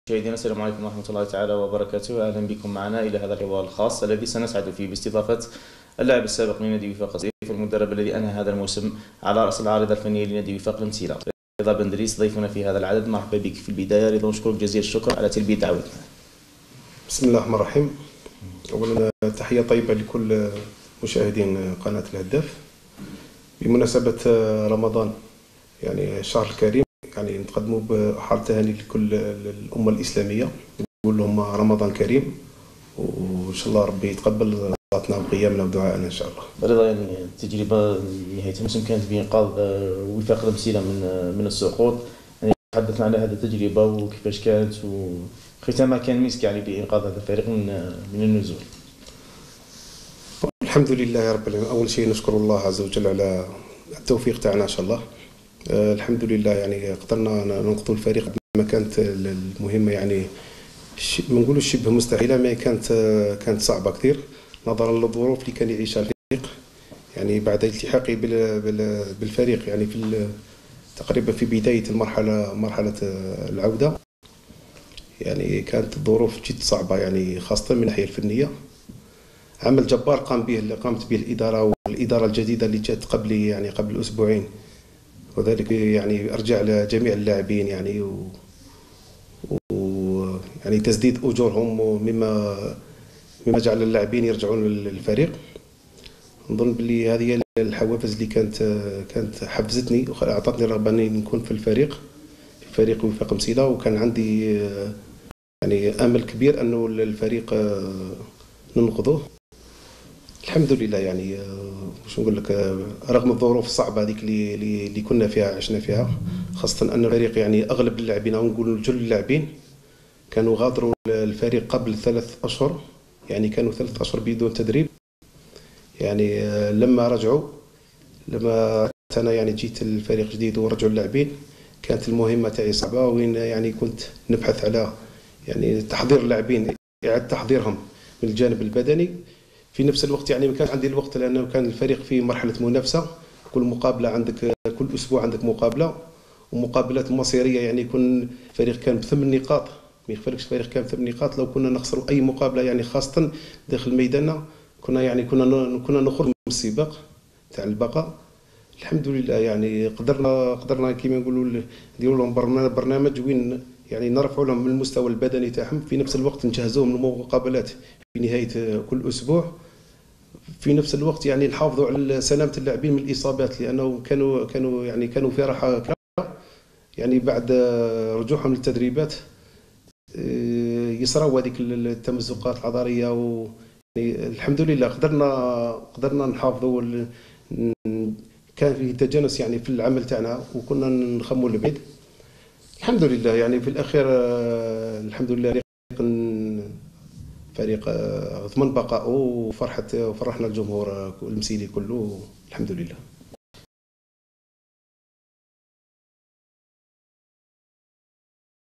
مشاهدينا السلام عليكم ورحمة الله تعالى وبركاته. أهلا بكم معنا إلى هذا الحوار الخاص الذي سنسعد فيه باستضافة اللاعب السابق لنادي وفاق سيف والمدرب الذي أنهى هذا الموسم على رأس العارضة الفنية لنادي وفاق المسيرة. رضا بندريس ضيفنا في هذا العدد. مرحبا بك في البداية رضا، ونشكرك جزيل الشكر على تلبية دعوتنا. بسم الله الرحمن الرحيم. أولا تحية طيبة لكل مشاهدين قناة الهداف بمناسبة رمضان، يعني الشهر الكريم. يعني نقدموا بحار تهاني لكل الأمة الإسلامية، نقول لهم رمضان كريم، وإن شاء الله ربي يتقبل صلاتنا وقيامنا ودعائنا إن شاء الله. رضا، يعني التجربة نهاية الموسم كانت بإنقاذ وفاق المسيرة من السقوط. يعني تحدثنا على هذه التجربة وكيفاش كانت، وختامها كان مسك يعني بإنقاذ هذا الفريق من النزول. الحمد لله يا رب العالمين. أول شيء نشكر الله عز وجل على التوفيق تاعنا إن شاء الله. الحمد لله يعني قدرنا ننقذوا الفريق بما كانت المهمة، يعني ما نقولوش شبه مستحيلة، ما كانت صعبة كثير نظرا للظروف اللي كان يعيشها الفريق، يعني بعد التحاقي بالفريق يعني تقريبا في بداية مرحلة العودة. يعني كانت الظروف جد صعبة، يعني خاصة من الناحية الفنية. عمل جبار قامت به والإدارة الجديدة اللي جات قبل أسبوعين، وذلك يعني أرجع لجميع اللاعبين يعني يعني تسديد أجورهم، مما جعل اللاعبين يرجعون للفريق. نظن بلي هذه هي الحوافز اللي كانت حفزتني وأعطتني رغبة أني نكون في فريق وفاق مسيلة، وكان عندي يعني أمل كبير أنه الفريق ننقذوه. الحمد لله يعني واش نقول لك، رغم الظروف الصعبه هذيك اللي كنا فيها عشنا فيها، خاصه ان الفريق يعني اغلب اللاعبين او نقول جل اللاعبين كانوا غادروا الفريق قبل 3 أشهر، يعني كانوا 3 أشهر بدون تدريب. يعني لما انا يعني جيت الفريق جديد ورجعوا اللاعبين، كانت المهمه تاعي صعبه، وين يعني كنت نبحث على يعني تحضير اللاعبين، اعاده تحضيرهم من الجانب البدني. في نفس الوقت يعني ما كانش عندي الوقت، لانه كان الفريق في مرحله منافسه، كل مقابله عندك، كل اسبوع عندك مقابله، ومقابلات مصيريه. يعني يكون الفريق كان ب8 نقاط، ما يخفلكش الفريق كان ب8 نقاط. لو كنا نخسروا اي مقابله يعني خاصه داخل ميداننا، كنا نخرج من السباق تاع البقاء. الحمد لله يعني قدرنا كيما نقولوا نديروا لهم برنامج وين يعني نرفعوا لهم من المستوى البدني تاعهم، في نفس الوقت نجهزوهم للمقابلات في نهايه كل اسبوع. في نفس الوقت يعني نحافظوا على سلامه اللاعبين من الاصابات، لانه كانوا في راحه كبيره يعني بعد رجوعهم للتدريبات. يصراو هذيك التمزقات العضليه، يعني الحمد لله قدرنا نحافظوا. كان فيه تجانس يعني في العمل تاعنا، وكنا نخموا البعيد. الحمد لله يعني في الاخير الحمد لله فريق ضمن بقائه، وفرحنا الجمهور المسيلي كله. الحمد لله.